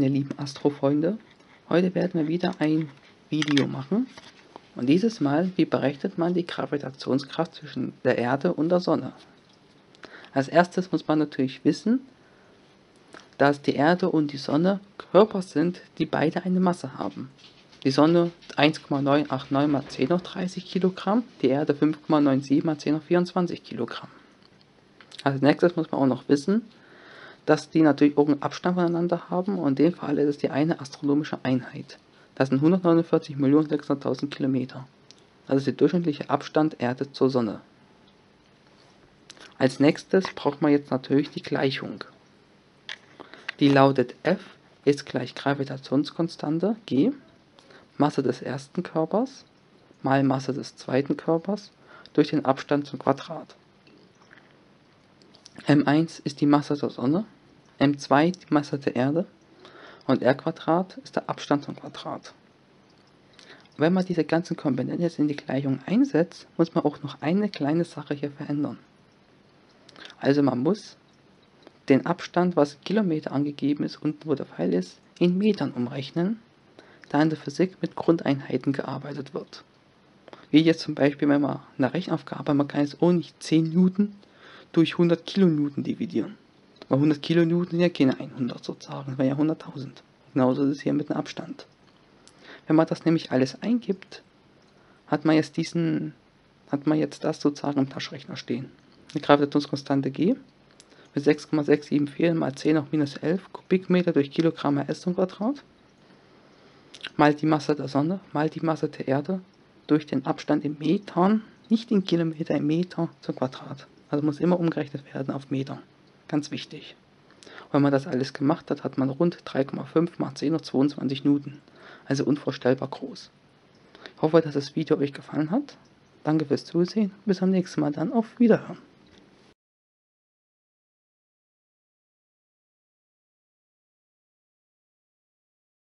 meine lieben Astrofreunde, heute werden wir wieder ein Video machen und dieses Mal, wie berechnet man die Gravitationskraft zwischen der Erde und der Sonne. Als erstes muss man natürlich wissen, dass die Erde und die Sonne Körper sind, die beide eine Masse haben. Die Sonne 1,989 mal 10 hoch 30 Kilogramm, die Erde 5,97 mal 10 hoch 24 Kilogramm. Als nächstes muss man auch noch wissen, dass die natürlich irgendeinen Abstand voneinander haben und in dem Fall ist es die eine astronomische Einheit. Das sind 149.600.000 Kilometer. Das ist der durchschnittliche Abstand Erde zur Sonne. Als nächstes braucht man jetzt natürlich die Gleichung. Die lautet F ist gleich Gravitationskonstante G, Masse des ersten Körpers mal Masse des zweiten Körpers durch den Abstand zum Quadrat. M1 ist die Masse der Sonne, M2 die Masse der Erde und R² ist der Abstand zum Quadrat. Wenn man diese ganzen Komponenten jetzt in die Gleichung einsetzt, muss man auch noch eine kleine Sache hier verändern. Also man muss den Abstand, was in Kilometer angegeben ist, unten wo der Pfeil ist, in Metern umrechnen, da in der Physik mit Grundeinheiten gearbeitet wird. Wie jetzt zum Beispiel, wenn man eine Rechenaufgabe, man kann jetzt auch nicht 10 Newton durch 100 Kilonewton dividieren. Weil 100 Kilonewton sind ja keine 100 sozusagen, das wäre ja 100.000. Genauso ist es hier mit dem Abstand. Wenn man das nämlich alles eingibt, hat man jetzt das sozusagen im Taschenrechner stehen. Die Gravitationskonstante G mit 6,674 mal 10 hoch minus 11 Kubikmeter durch Kilogramm RS zum Quadrat mal die Masse der Sonne mal die Masse der Erde durch den Abstand in Metern, nicht in Kilometer, in Meter zum Quadrat. Also muss immer umgerechnet werden auf Meter. Ganz wichtig. Und wenn man das alles gemacht hat, hat man rund 3,5 mal 10 hoch 22 Newton. Also unvorstellbar groß. Ich hoffe, dass das Video euch gefallen hat. Danke fürs Zusehen. Bis zum nächsten Mal dann. Auf Wiederhören.